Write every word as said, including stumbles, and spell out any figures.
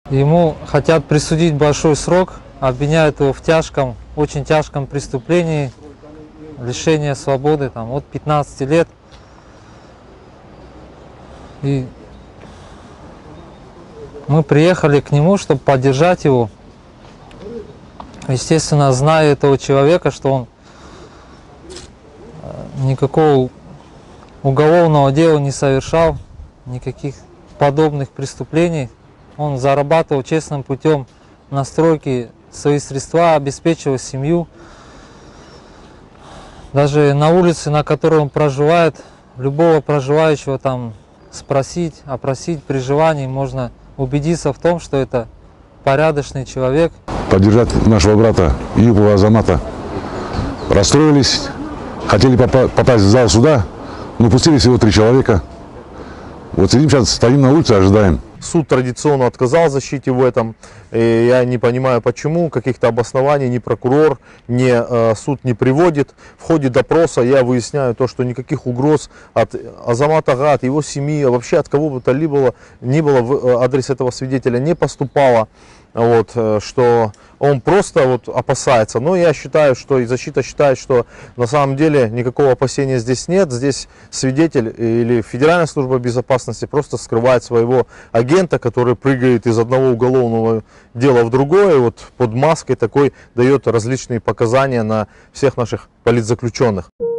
Ему хотят присудить большой срок, обвиняют его в тяжком, очень тяжком преступлении, лишение свободы там, от пятнадцати лет. И мы приехали к нему, чтобы поддержать его. Естественно, зная этого человека, что он никакого уголовного дела не совершал, никаких подобных преступлений. Он зарабатывал честным путем на стройке свои средства, обеспечивал семью. Даже на улице, на которой он проживает, любого проживающего там спросить, опросить при желании, можно убедиться в том, что это порядочный человек. Поддержать нашего брата Июпова Азамата. Расстроились, хотели попасть в зал суда, но пустили всего три человека. Вот сидим сейчас, стоим на улице, ожидаем. Суд традиционно отказал защите в этом. И я не понимаю, почему. Каких-то обоснований ни прокурор, ни э, суд не приводит. В ходе допроса я выясняю то, что никаких угроз от Азамата Ага, от его семьи, вообще от кого бы то ни было, ни было в адрес этого свидетеля не поступало. Вот, что он просто вот опасается. Но я считаю, что и защита считает, что на самом деле никакого опасения здесь нет. Здесь свидетель или Федеральная служба безопасности просто скрывает своего агента, который прыгает из одного уголовного дела в другое, вот под маской такой дает различные показания на всех наших политзаключенных.